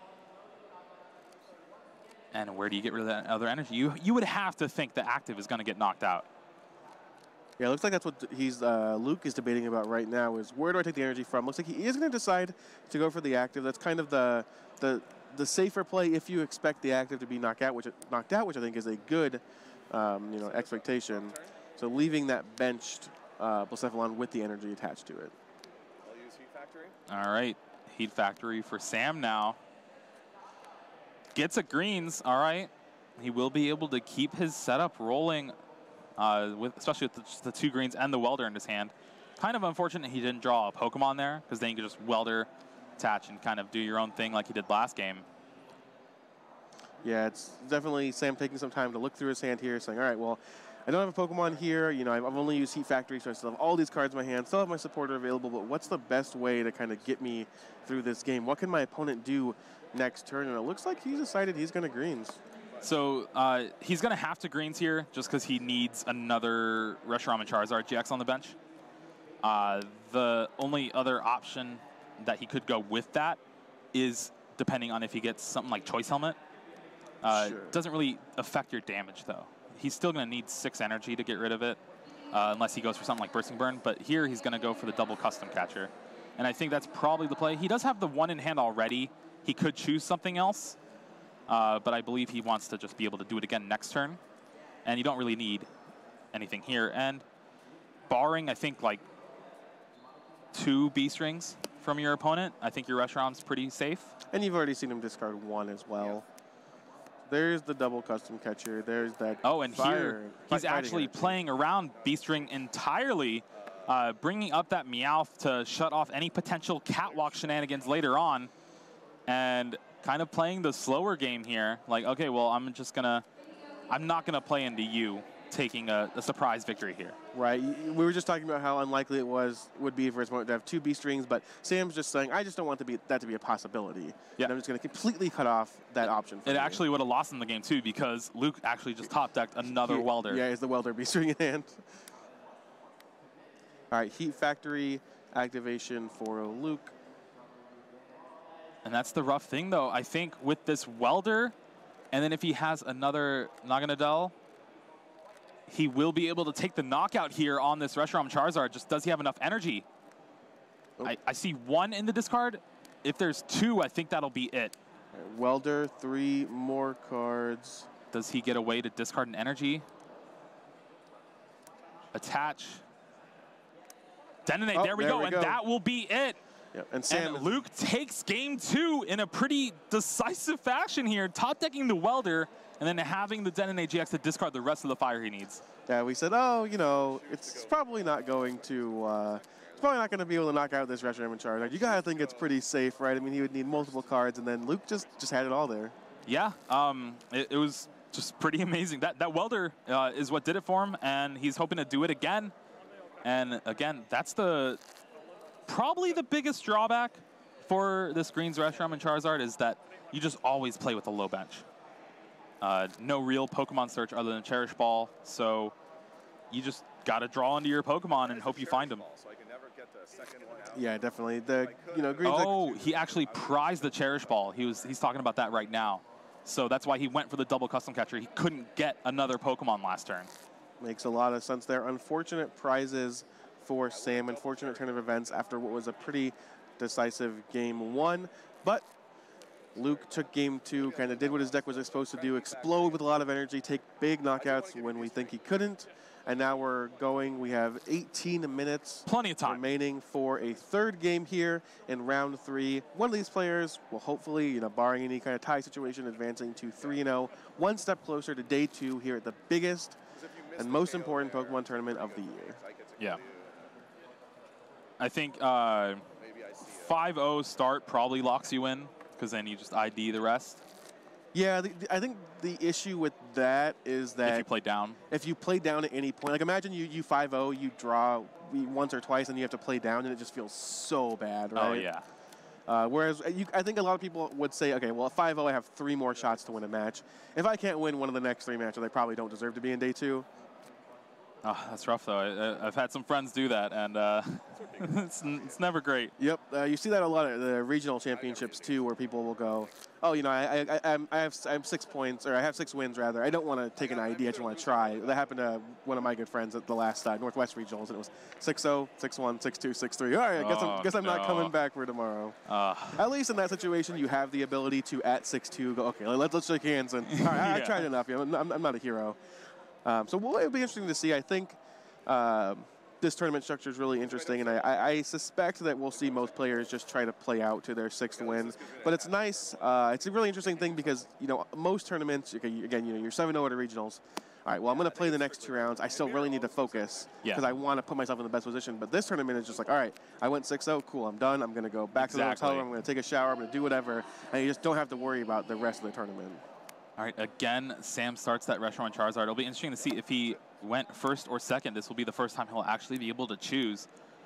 And where do you get rid of that other energy? You you would have to think the active is going to get knocked out. Yeah, it looks like that's what he's uh, Luke is debating about right now. Is where do I take the energy from? Looks like he is going to decide to go for the active. That's kind of the the the safer play if you expect the active to be knocked out, which knocked out, which I think is a good um, you know expectation. So leaving that benched uh, Blacephalon with the energy attached to it. I'll use Heat Factory. All right, Heat Factory for Sam now. Gets a greens, all right. He will be able to keep his setup rolling, uh, with especially with the, the two greens and the welder in his hand. Kind of unfortunate he didn't draw a Pokemon there, because then you could just welder, attach, and kind of do your own thing like he did last game. Yeah, it's definitely Sam taking some time to look through his hand here, saying, all right, well, I don't have a Pokemon here. You know, I've I've only used Heat Factory, so I still have all these cards in my hand, still have my supporter available, but what's the best way to kind of get me through this game? What can my opponent do next turn? And it looks like he's decided he's going to greens. So uh, he's going to have to greens here just because he needs another Reshiram and Charizard G X on the bench. Uh, the only other option that he could go with that is depending on if he gets something like Choice Helmet. Uh, Sure. Doesn't really affect your damage, though. He's still going to need six energy to get rid of it, uh, unless he goes for something like Bursting Burn. But here he's going to go for the double Custom Catcher. And I think that's probably the play. He does have the one in hand already. He could choose something else, uh, but I believe he wants to just be able to do it again next turn. And you don't really need anything here. And barring, I think, like two B-strings from your opponent, I think your Reshiram's pretty safe. And you've already seen him discard one as well. There's the double Custom Catcher. There's that Oh, and fire, here he's fighting actually energy. playing around B-string entirely, uh, bringing up that Meowth to shut off any potential catwalk shenanigans later on, and kind of playing the slower game here. Like, okay, well, I'm just gonna, I'm not gonna play into you taking a, a surprise victory here. Right. We were just talking about how unlikely it was would be for his opponent to have two B strings, but Sam's just saying, I just don't want to be that to be a possibility. Yeah. And I'm just going to completely cut off that option. For It you. actually would have lost in the game too, because Luke actually just top decked another He- welder. Yeah, is the welder B string in hand. All right, Heat Factory activation for Luke. And that's the rough thing, though. I think with this welder, and then if he has another Naganadel, he will be able to take the knockout here on this Reshiram Charizard. Just does he have enough energy? Oh. I, I see one in the discard. If there's two, I think that'll be it. All right, welder, three more cards. Does he get away to discard an energy? Attach. Detonate, Oh, there we there go, we and go. that will be it. Yep. And Sam And is- Luke takes game two in a pretty decisive fashion here, top decking the welder, and then having the Detonate G X to discard the rest of the fire he needs. Yeah, we said, oh, you know, it's probably not going to, uh, it's probably not going to be able to knock out this Reshiram and Charizard. You gotta think it's pretty safe, right? I mean, he would need multiple cards, and then Luke just just had it all there. Yeah, um, it, it was just pretty amazing. That that welder uh, is what did it for him, and he's hoping to do it again. And again, that's the probably the biggest drawback for this Greens Reshiram and Charizard is that you just always play with a low bench. Uh, no real Pokemon search other than Cherish Ball, so you just got to draw into your Pokemon and hope you find them. So I can never get the second one out. Yeah, definitely. The you know Green's Oh, he actually prized the Cherish Ball. He was he's talking about that right now. So that's why he went for the double Custom Catcher. He couldn't get another Pokemon last turn. makes a lot of sense there. Unfortunate prizes for Sam. Unfortunate turn of events after what was a pretty decisive game one, but Luke took game two, kind of did what his deck was supposed to do, explode with a lot of energy, take big knockouts when we think he couldn't. And now we're going, we have eighteen minutes Plenty of time. remaining for a third game here in round three. One of these players will hopefully, you know, barring any kind of tie situation, advancing to three and oh, one step closer to day two here at the biggest and most important Pokemon tournament of the year. Yeah. I think uh, five oh start probably locks you in, because then you just I D the rest. Yeah, the, the, I think the issue with that is that If you play down. If you play down at any point, like imagine you you five oh, you draw once or twice, and you have to play down, and it just feels so bad, right? Oh, yeah. Uh, whereas you, I think a lot of people would say, okay, well, at five oh, I have three more shots to win a match. If I can't win one of the next three matches, I probably don't deserve to be in day two. Oh, that's rough, though. I, I've had some friends do that, and uh, it's, it's never great. Yep, uh, you see that a lot at the regional championships too, where people will go, "Oh, you know, I I, I, I'm, I have I have six points, or I have six wins rather. I don't want to take an I D. I just want to try." That happened to one of my good friends at the last uh, Northwest regionals, and it was six oh, six one, six two, six three. All right, I guess Oh, I'm guess I'm no. not coming back for tomorrow. Uh, At least in that situation, you have the ability to at six two go, okay, let's let's shake hands, and all right, I, I Yeah. tried enough. You know, I'm, I'm not a hero. Um, so well, it'll be interesting to see. I think. Um, this tournament structure is really interesting, and I, I, I suspect that we'll see most players just try to play out to their sixth win. But it's nice. Uh, it's a really interesting thing because, you know, most tournaments, okay, again, you know, you're seven oh at the regionals. All right, well, I'm going to play the next two rounds. I still really need to focus because Yeah. I want to put myself in the best position. But this tournament is just like, all right, I went six oh, cool, I'm done. I'm going to go back to the Exactly. hotel room. I'm going to take a shower. I'm going to do whatever. And you just don't have to worry about the rest of the tournament. All right, again, Sam starts that Reshiram Charizard. It'll be interesting to see if he went first or second. This will be the first time he'll actually be able to choose.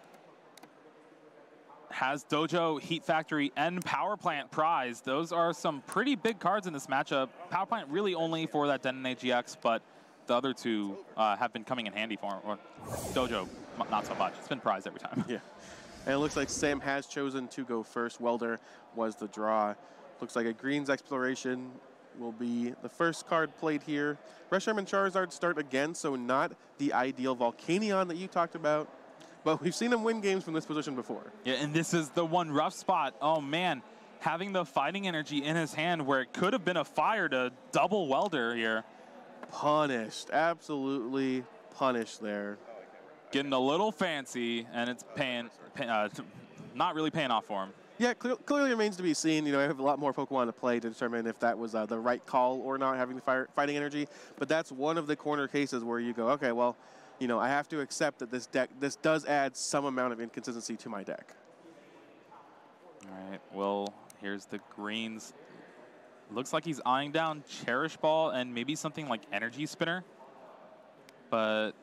Has Dojo, Heat Factory, and Power Plant prize. Those are some pretty big cards in this matchup. Power Plant really only for that Den A G X, but the other two uh, have been coming in handy for him. Or Dojo, not so much. It's been prized every time. Yeah. And it looks like Sam has chosen to go first. Welder was the draw. Looks like a Greens Exploration will be the first card played here. Reshiram and Charizard start again, so not the ideal Volcanion that you talked about, but we've seen him win games from this position before. Yeah, and this is the one rough spot. Oh, man. Having the fighting energy in his hand where it could have been a fire to double Welder here. Punished. Absolutely punished there. Getting a little fancy, and it's paying, pay, uh, not really paying off for him. Yeah, clear, clearly remains to be seen. You know, I have a lot more Pokemon to play to determine if that was uh, the right call or not, having the fire, fighting energy. But that's one of the corner cases where you go, okay, well, you know, I have to accept that this deck, this does add some amount of inconsistency to my deck. All right, well, here's the greens. Looks like he's eyeing down Cherish Ball and maybe something like Energy Spinner, but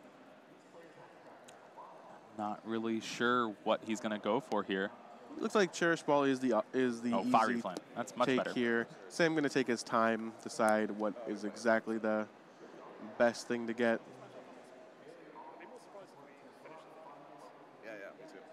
not really sure what he's going to go for here. Looks like Cherish Ball is the uh, is the Oh, easy Fiery Flame. That's much take better. here. Sam going to take his time, decide what is exactly the best thing to get. Yeah, yeah, me too.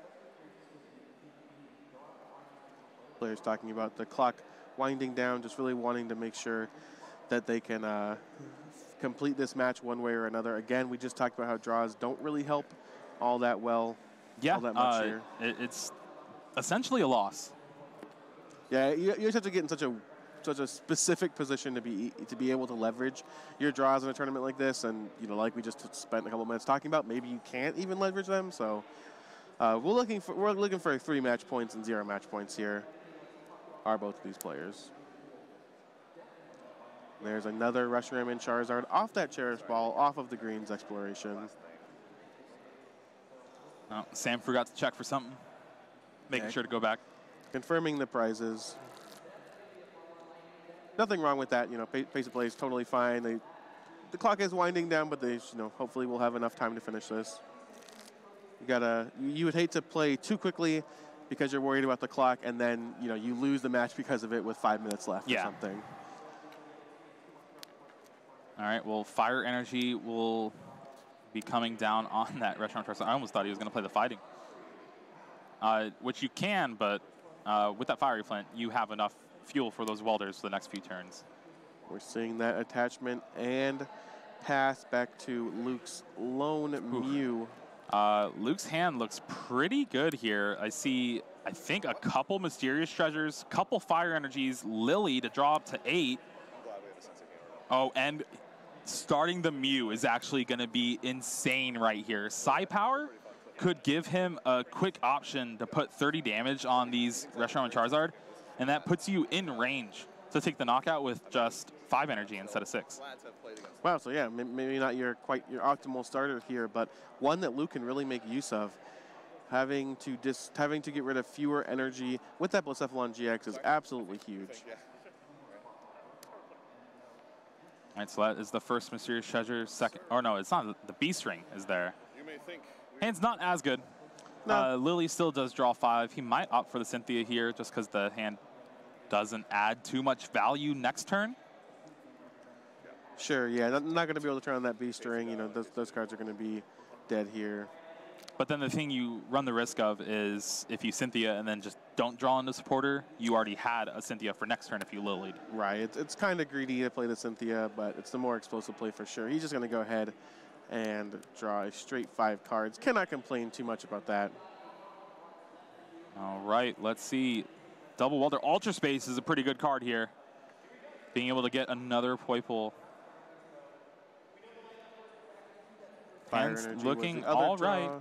Players talking about the clock winding down, just really wanting to make sure that they can uh, complete this match one way or another. Again, we just talked about how draws don't really help all that well. Yeah, all that much uh, here. it, it's essentially a loss. Yeah, you, you just have to get in such a such a specific position to be to be able to leverage your draws in a tournament like this, and you know, like we just spent a couple minutes talking about, maybe you can't even leverage them. So uh, we're looking for we're looking for three match points and zero match points here. Are both of these players? There's another Reshiram and Charizard off that Cherish Ball, off of the Greens Exploration. Oh, Sam forgot to check for something. Making Okay. sure to go back. Confirming the prizes. Nothing wrong with that. You know, pace of play is totally fine. They, the clock is winding down, but they, you know, hopefully we'll have enough time to finish this. You gotta. You, you would hate to play too quickly because you're worried about the clock, and then you know you lose the match because of it with five minutes left Yeah. or something. All right, well, Fire Energy will be coming down on that Reshiram Charizard. I almost thought he was going to play the fighting, uh, which you can, but uh, with that Fiery Flint, you have enough fuel for those welders for the next few turns. We're seeing that attachment and pass back to Luke's lone Mew. Uh, Luke's hand looks pretty good here. I see, I think, a couple Mysterious Treasures, couple Fire Energies, Lily to draw up to eight. I'm glad we had a sense of humor. Oh, and starting the Mew is actually going to be insane right here. Psi Power could give him a quick option to put thirty damage on these Reshiram and Charizard, and that puts you in range to take the knockout with just five energy instead of six. Glad to have played against Wow, so yeah, maybe not your quite your optimal starter here, but one that Luke can really make use of. Having to dis, having to get rid of fewer energy with that Blacephalon G X is absolutely huge. Yeah. All right, so that is the first Mysterious Treasure. Second, or no, it's not. The Beast Ring is there. You may think. Hand's not as good. No. Uh, Lily still does draw five. He might opt for the Cynthia here just because the hand doesn't add too much value next turn. Sure, yeah, not, not going to be able to turn on that beast ring. You know, those, those cards are going to be dead here. But then the thing you run the risk of is if you Cynthia and then just don't draw into supporter, you already had a Cynthia for next turn if you Lilied. Right, it's, it's kind of greedy to play the Cynthia, but it's the more explosive play for sure. He's just going to go ahead and draw a straight five cards. Cannot complain too much about that. All right, let's see. Double Welder. Ultra Space is a pretty good card here. Being able to get another Poipole. Fire Hand's Energy looking was the other all draw. right.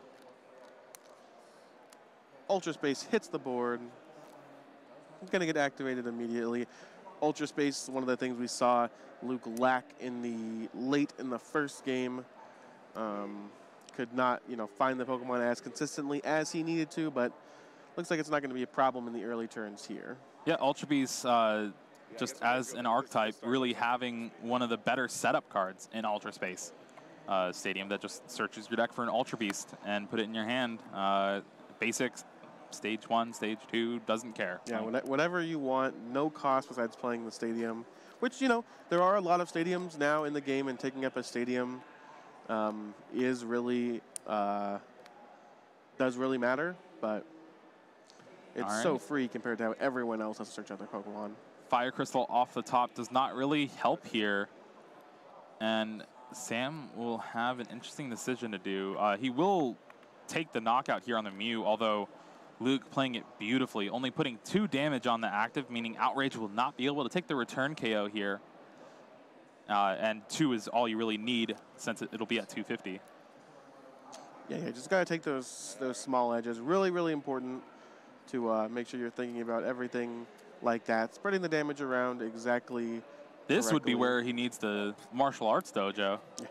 Ultra Space hits the board. It's going to get activated immediately. Ultra Space is one of the things we saw Luke lack in the late in the first game. Um, could not, you know, find the Pokemon as consistently as he needed to, but looks like it's not going to be a problem in the early turns here. Yeah, Ultra Beast, uh, just as an archetype, really having one of the better setup cards in Ultra Space uh, Stadium that just searches your deck for an Ultra Beast and put it in your hand. Uh, basics. Stage one, stage two, doesn't care. Yeah, whatever you want, no cost besides playing the stadium, which, you know, there are a lot of stadiums now in the game, and taking up a stadium um, is really, uh, does really matter, but it's right. so free compared to how everyone else has to search out their Pokemon. Fire Crystal off the top does not really help here, and Sam will have an interesting decision to do. Uh, he will take the knockout here on the Mew, although Luke playing it beautifully, only putting two damage on the active, meaning Outrage will not be able to take the return K O here. Uh, and two is all you really need since it, it'll be at two fifty. Yeah, yeah, just got to take those those small edges. Really, really important to uh, make sure you're thinking about everything like that. Spreading the damage around exactly This correctly. would be where he needs the martial arts dojo. Yeah.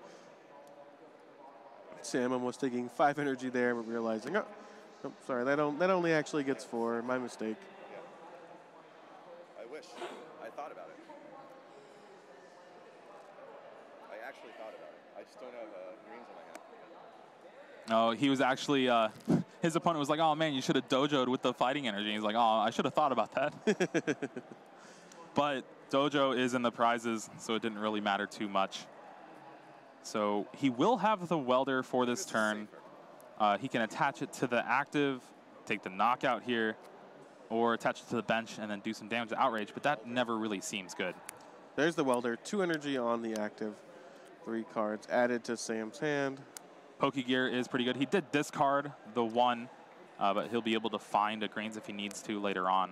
Sam almost taking five energy there, but realizing, oh, oh sorry, that, don't, that only actually gets four. My mistake. Yeah. I wish. I thought about it. I actually thought about it. I just don't have uh, greens in my hand. No, he was actually, uh, his opponent was like, oh man, you should have dojoed with the fighting energy. He's like, oh, I should have thought about that. But dojo is in the prizes, so it didn't really matter too much. So he will have the welder for this turn. Uh, he can attach it to the active, take the knockout here, or attach it to the bench and then do some damage to Outrage, but that never really seems good. There's the welder, two energy on the active, three cards added to Sam's hand. Pokegear is pretty good. He did discard the one, uh, but he'll be able to find a greens if he needs to later on.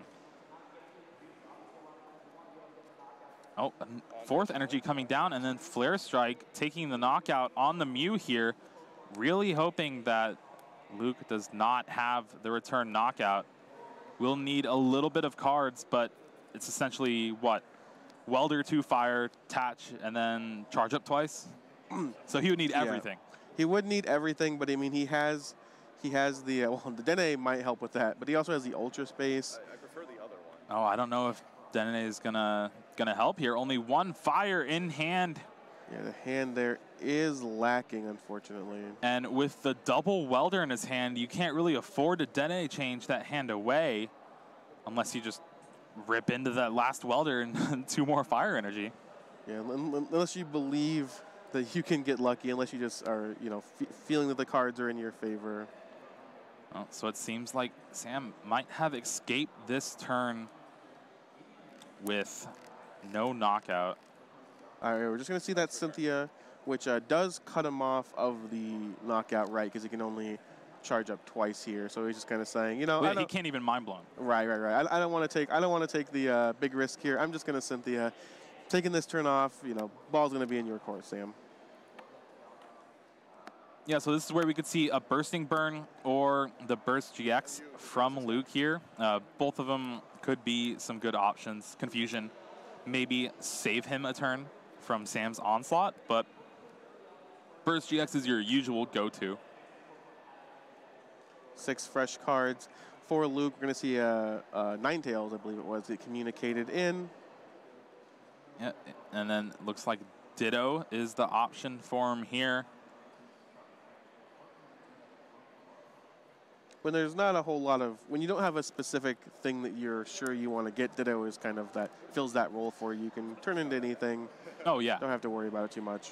Oh, fourth energy coming down, and then Flare Strike taking the knockout on the Mew here. Really hoping that Luke does not have the return knockout. We'll need a little bit of cards, but it's essentially what? Welder to fire, attach, and then charge up twice. So he would need everything. Yeah. He would need everything, but I mean, he has, he has the, uh, well, the Dene might help with that, but he also has the Ultra Space. I, I prefer the other one. Oh, I don't know if Dene is gonna gonna help here. Only one fire in hand. Yeah, the hand there is lacking, unfortunately. And with the double welder in his hand, you can't really afford to Dene change that hand away unless you just rip into that last welder and two more fire energy. Yeah, unless you believe that you can get lucky, unless you just are, you know, f feeling that the cards are in your favor. Well, so it seems like Sam might have escaped this turn with no knockout. All right, we're just going to see that Cynthia, which uh, does cut him off of the knockout, right, because he can only charge up twice here. So he's just kind of saying, you know, Well, I he can't even mind blown. Right, right, right. I, I don't want to take, I don't want to take the uh, big risk here. I'm just going to Cynthia, taking this turn off. You know, ball's going to be in your court, Sam. Yeah, so this is where we could see a Bursting Burn or the Burst G X from Luke here. Uh, both of them could be some good options. Confusion, maybe save him a turn from Sam's Onslaught, but Burst G X is your usual go-to. Six fresh cards for Luke. We're going to see uh, uh, Ninetales, I believe it was, it communicated in. Yeah, and then looks like Ditto is the option for him here. When there's not a whole lot of, when you don't have a specific thing that you're sure you want to get, Ditto is kind of that, fills that role for you. You can turn into anything. Oh, yeah. Don't have to worry about it too much.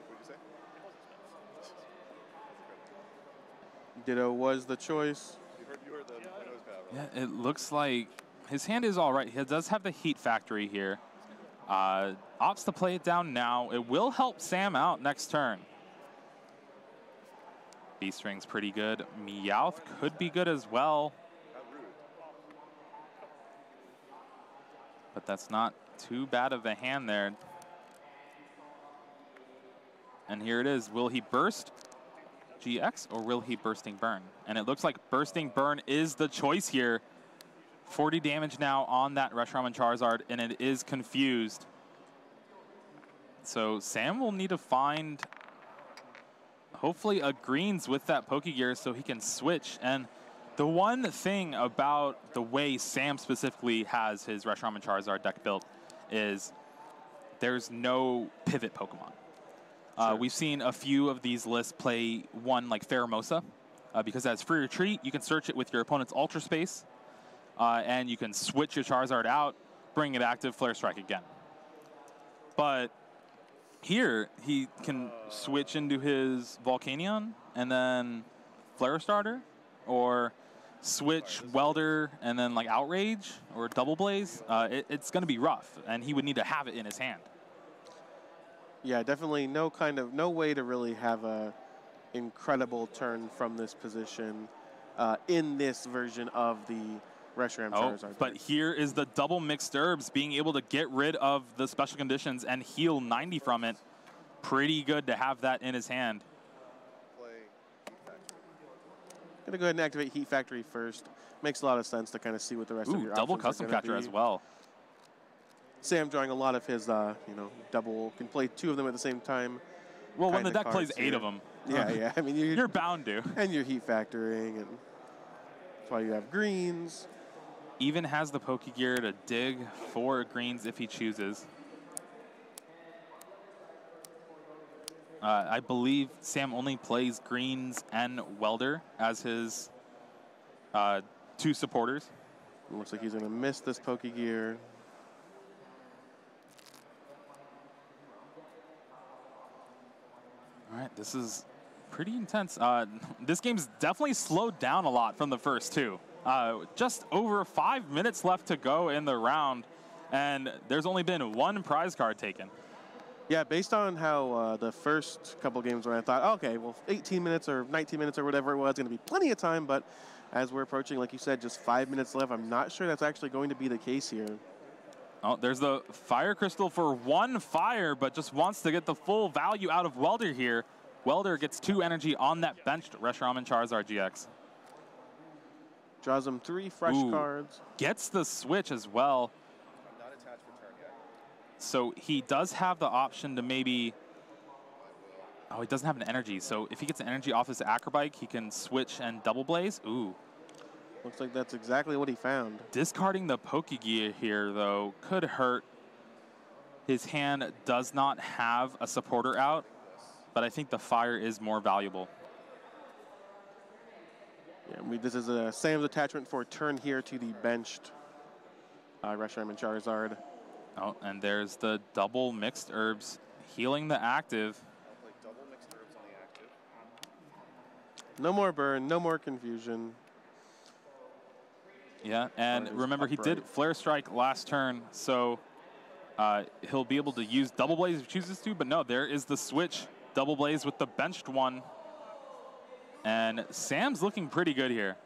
Ditto was the choice. You heard, you heard the nose power. Yeah, it looks like his hand is all right. He does have the Heat Factory here. Uh, opts to play it down now. It will help Sam out next turn. B-String's pretty good. Meowth could be good as well. But that's not too bad of a hand there. And here it is. Will he burst G X or will he Bursting Burn? And it looks like Bursting Burn is the choice here. forty damage now on that Reshiram Charizard, and it is confused. So Sam will need to find hopefully a greens with that Pokegear so he can switch. And the one thing about the way Sam specifically has his Reshiram Charizard deck built is there's no pivot Pokemon. Uh, Sure. We've seen a few of these lists play one like Pheromosa, uh, because as free retreat, you can search it with your opponent's Ultra Space, uh, and you can switch your Charizard out, bring it active, Flare Strike again. But here, he can switch into his Volcanion and then Flare Starter, or switch Welder and then like Outrage or Double Blaze. Uh, it, it's going to be rough, and he would need to have it in his hand. Yeah, definitely no kind of, no way to really have a incredible turn from this position uh, in this version of the Reshiram Oh, Charizard. but here is the double mixed herbs being able to get rid of the special conditions and heal ninety from it. Pretty good to have that in his hand. Play Heat Factory. Gonna go ahead and activate Heat Factory first. Makes a lot of sense to kind of see what the rest of Ooh, your double options are custom gonna catcher be. as well. Sam drawing a lot of his, uh, you know, double, can play two of them at the same time. Well, when the kinda deck plays cards eight here. of them, Yeah, yeah. I mean, you're, you're bound to. and you're Heat Factoring, and that's why you have greens. Even has the Pokegear to dig for greens if he chooses. Uh, I believe Sam only plays greens and Welder as his uh, two supporters. It looks like he's gonna miss this Pokegear. All right, this is pretty intense. Uh, this game's definitely slowed down a lot from the first two. Uh, just over five minutes left to go in the round, and there's only been one prize card taken. Yeah, based on how uh, the first couple games when I thought, okay, well, eighteen minutes or nineteen minutes or whatever it was, going to be plenty of time, but as we're approaching, like you said, just five minutes left, I'm not sure that's actually going to be the case here. Oh, there's the Fire Crystal for one fire, but just wants to get the full value out of Welder here. Welder gets two energy on that benched Reshiram Charizard G X. Draws him three fresh Ooh. cards. Gets the switch as well. I'm not attached for turn yet. So he does have the option to maybe... Oh, he doesn't have an energy. So if he gets an energy off his Acrobike, he can switch and Double Blaze. Ooh. Looks like that's exactly what he found. Discarding the Pokegear here, though, could hurt. His hand does not have a supporter out, but I think the fire is more valuable. Yeah, we, this is a Sam's attachment for a turn here to the benched uh, Reshiram and Charizard. Oh, and there's the double mixed herbs healing the active. I'll play double mixed herbs on the active. No more burn, no more confusion. Yeah, and Card is remember, he did upright. Flare Strike last turn, so uh, he'll be able to use Double Blaze if he chooses to, but no, there is the switch. Double Blaze with the benched one. And Sam's looking pretty good here.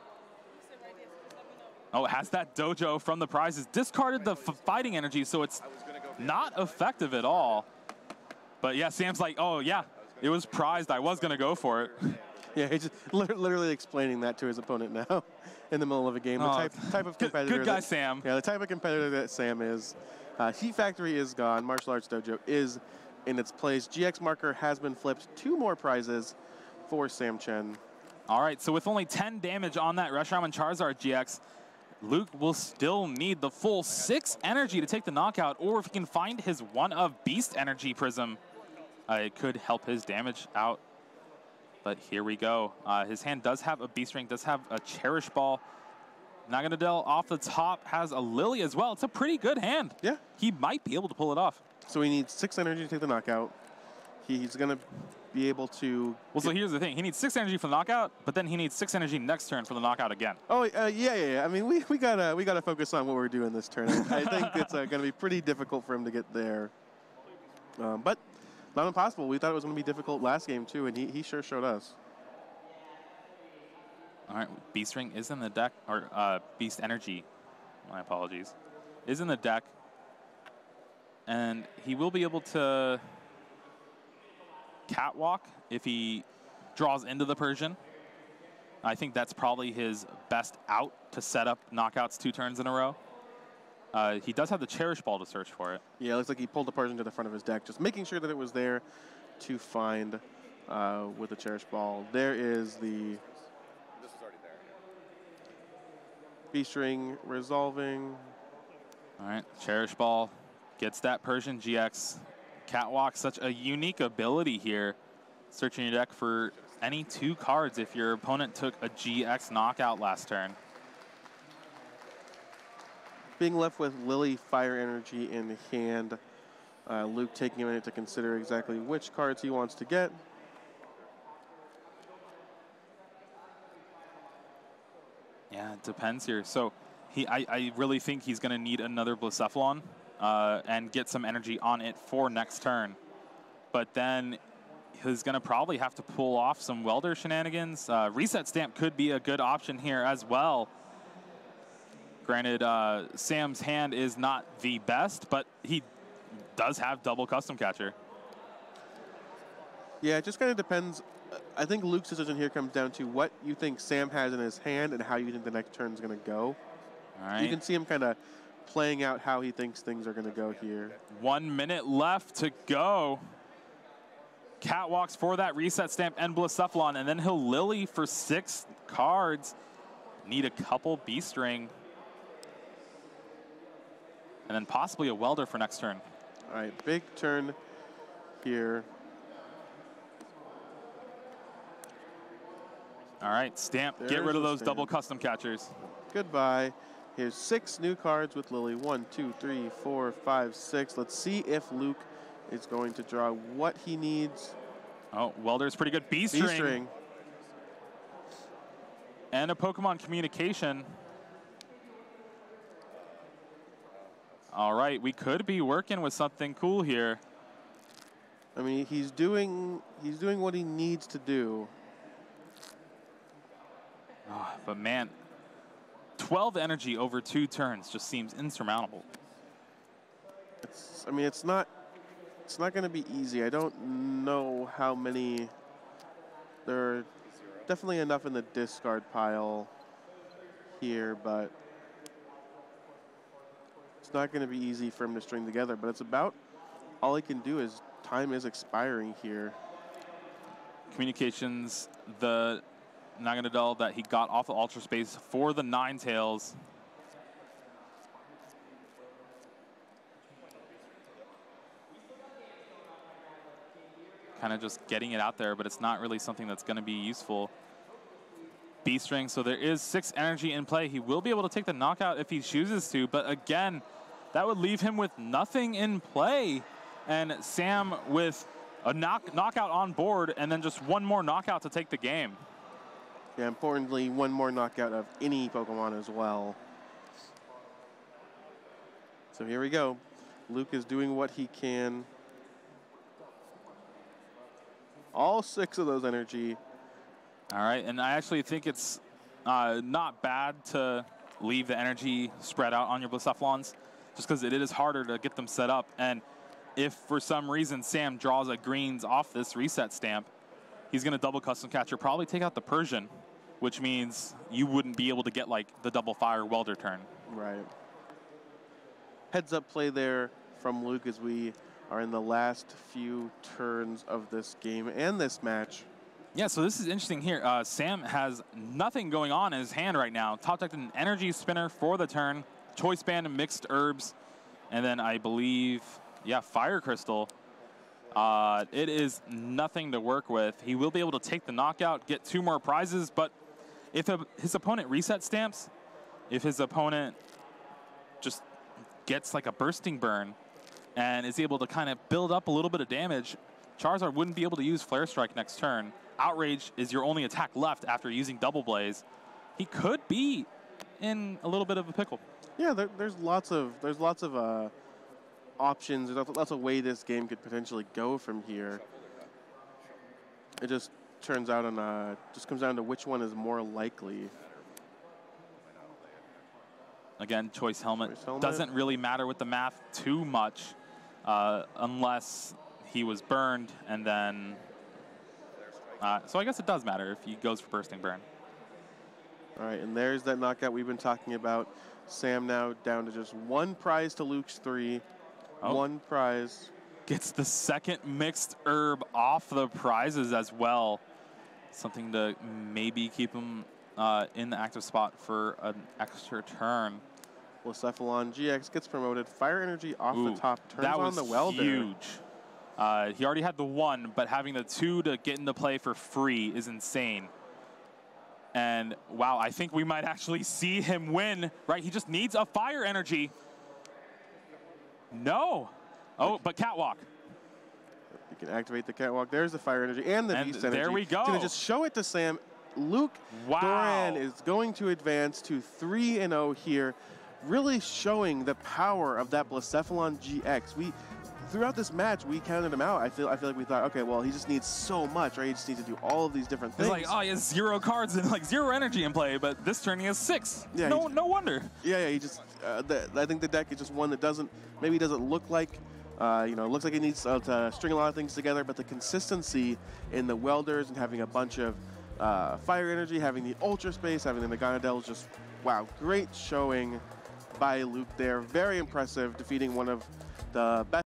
Oh, has that Dojo from the prizes. Discarded the f fighting energy, so it's not effective at all. But yeah, Sam's like, oh yeah, it was prized. I was going to go for it. Yeah, he's just li literally explaining that to his opponent now in the middle of a game. The Oh, type, type of good- competitor. good guy, that- Sam. Yeah, the type of competitor that Sam is. Uh, Heat Factory is gone. Martial Arts Dojo is in its place. G X marker has been flipped. Two more prizes for Sam Chen. All right, so with only ten damage on that Reshiram and Charizard G X, Luke will still need the full six energy to take the knockout, or if he can find his one of Beast Energy Prism, uh, it could help his damage out. But here we go. Uh, his hand does have a Beast Ring, does have a Cherish Ball. Naganadel off the top has a Lily as well. It's a pretty good hand. Yeah. He might be able to pull it off. So he needs six energy to take the knockout. He, he's going to be able to... Well, so here's the thing. He needs six energy for the knockout, but then he needs six energy next turn for the knockout again. Oh, uh, yeah, yeah, yeah. I mean, we, we got to we gotta focus on what we're doing this turn. I, I think it's uh, going to be pretty difficult for him to get there. Um, but not impossible. We thought it was going to be difficult last game, too, and he, he sure showed us. All right, Beast Ring is in the deck, or uh, Beast Energy, my apologies, is in the deck. And he will be able to catwalk if he draws into the Persian. I think that's probably his best out to set up knockouts two turns in a row. Uh, he does have the Cherish Ball to search for it. Yeah, it looks like he pulled the Persian to the front of his deck, just making sure that it was there to find uh, with the Cherish Ball. There is the This is already there. Beast Ring resolving. All right, Cherish Ball gets that Persian G X. Catwalk, such a unique ability here. Searching your deck for any two cards if your opponent took a G X knockout last turn. Being left with Lily Fire Energy in hand. Uh, Luke taking a minute to consider exactly which cards he wants to get. Yeah, it depends here. So he, I, I really think he's going to need another Blacephalon uh, and get some energy on it for next turn. But then he's going to probably have to pull off some Welder shenanigans. Uh, Reset Stamp could be a good option here as well. Granted, uh, Sam's hand is not the best, but he does have double Custom Catcher. Yeah, it just kind of depends. I think Luke's decision here comes down to what you think Sam has in his hand and how you think the next turn is going to go. All right. You can see him kind of playing out how he thinks things are going to go here. One minute left to go. Catwalks for that Reset Stamp and Blacephalon, and then he'll Lily for six cards. Need a couple Beast Ring. And then possibly a Welder for next turn. All right, big turn here. All right, Stamp, There's get rid of the those Stamp. double custom catchers. Goodbye. Here's six new cards with Lily. One, two, three, four, five, six. Let's see if Luke is going to draw what he needs. Oh, Welder's pretty good. Beast, Beast Ring. Ring. And a Pokemon Communication. All right, we could be working with something cool here. I mean, he's doing he's doing what he needs to do. Oh, but man, twelve energy over two turns just seems insurmountable. It's, I mean, it's not it's not going to be easy. I don't know how many. There are definitely enough in the discard pile here, but it's not going to be easy for him to string together. But it's about all he can do is time is expiring here. Communications, the Naganadel that he got off of Ultra Space for the Ninetales. Kind of just getting it out there, but it's not really something that's going to be useful. Beast Ring, so there is six energy in play. He will be able to take the knockout if he chooses to, but again, that would leave him with nothing in play. And Sam with a knock knockout on board and then just one more knockout to take the game. Yeah, importantly, one more knockout of any Pokemon as well. So here we go. Luke is doing what he can. All six of those energy. All right, and I actually think it's uh, not bad to leave the energy spread out on your Blacephalons, just because it is harder to get them set up. And if for some reason Sam draws a greens off this Reset Stamp, he's going to double Custom Catcher, probably take out the Persian, which means you wouldn't be able to get like the double Fire Welder turn. Right. Heads up play there from Luke as we are in the last few turns of this game and this match. Yeah, so this is interesting here. Uh, Sam has nothing going on in his hand right now. Top decked an energy spinner for the turn, choice band and mixed herbs, and then I believe, yeah, fire crystal. Uh, it is nothing to work with. He will be able to take the knockout, get two more prizes, but if a, his opponent reset stamps, if his opponent just gets like a bursting burn and is able to kind of build up a little bit of damage, Charizard wouldn't be able to use Flare Strike next turn. Outrage is your only attack left after using Double Blaze. He could be in a little bit of a pickle. Yeah, there, there's lots of there's lots of uh, options. There's lots of way this game could potentially go from here. It just turns out on uh, just comes down to which one is more likely. Again, Choice Helmet, Choice Helmet. doesn't really matter with the math too much, uh, unless he was burned and then. Uh, so I guess it does matter if he goes for Bursting Burn. All right, and there's that knockout we've been talking about. Sam now down to just one prize to Luke's three. Oh. One prize. Gets the second mixed herb off the prizes as well. Something to maybe keep him uh, in the active spot for an extra turn. Blacephalon G X gets promoted. Fire Energy off Ooh, the top. Turns that on was the welder. huge. Uh, he already had the one, but having the two to get into play for free is insane. And wow, I think we might actually see him win, right? He just needs a Fire Energy. No. Oh, but Catwalk. You can activate the Catwalk. There's the Fire Energy and the And Beast Energy. there we go. Gonna just show it to Sam. Luke Wow. Doran is going to advance to three and oh here, really showing the power of that Blacephalon G X. We Throughout this match, we counted him out. I feel I feel like we thought, okay, well, he just needs so much, right? He just needs to do all of these different It's things. like, oh, he has zero cards and like zero energy in play, but this turn he has six. Yeah, no, he's- no wonder. Yeah, yeah, he just, uh, the, I think the deck is just one that doesn't, maybe doesn't look like, uh, you know, looks like it needs uh, to string a lot of things together, but the consistency in the welders and having a bunch of uh, fire energy, having the ultra space, having the Naganadel is just, wow, great showing by Luke there. Very impressive, defeating one of the best